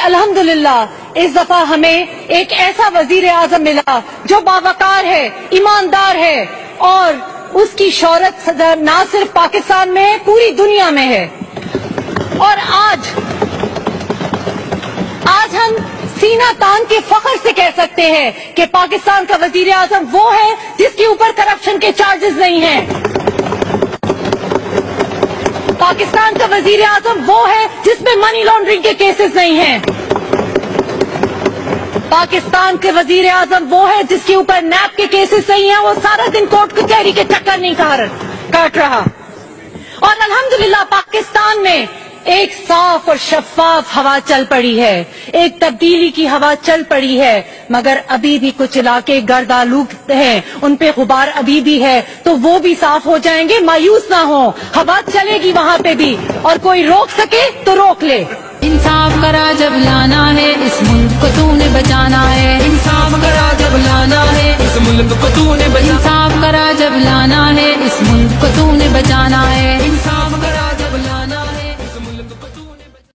अल्हम्दुलिल्लाह इस दफा हमें एक ऐसा वजीर आजम मिला जो बावकार है, ईमानदार है और उसकी शोहरत ना सिर्फ पाकिस्तान में है, पूरी दुनिया में है। और आज हम सीना तान के फख्र से कह सकते हैं कि पाकिस्तान का वजीर आजम वो है जिसके ऊपर करप्शन के चार्जेस नहीं हैं। पाकिस्तान का वजीर आजम वो है जिसमें मनी लॉन्ड्रिंग के केसेस नहीं हैं। पाकिस्तान के वजीर आजम वो है जिसके ऊपर नैप के केसेस नहीं हैं, वो सारा दिन कोर्ट कचहरी के चक्कर नहीं काट रहा। और अल्हम्दुलिल्लाह पाकिस्तान में एक साफ और शफाफ हवा चल पड़ी है, एक तब्दीली की हवा चल पड़ी है, मगर अभी भी कुछ इलाके गर्द आलूद हैं, उन पे गुबार अभी भी है, तो वो भी साफ हो जाएंगे। मायूस ना हो, हवा चलेगी वहाँ पे भी, और कोई रोक सके तो रोक ले। इंसाफ करा जब लाना है, इस मुल्क को तूने बचाना है। इंसाफ करा जब लाना है, इस मुल्क को तूने बचाना है। इंसाफ करा जब लाना है, इस मुल्क को तूने बचाना है।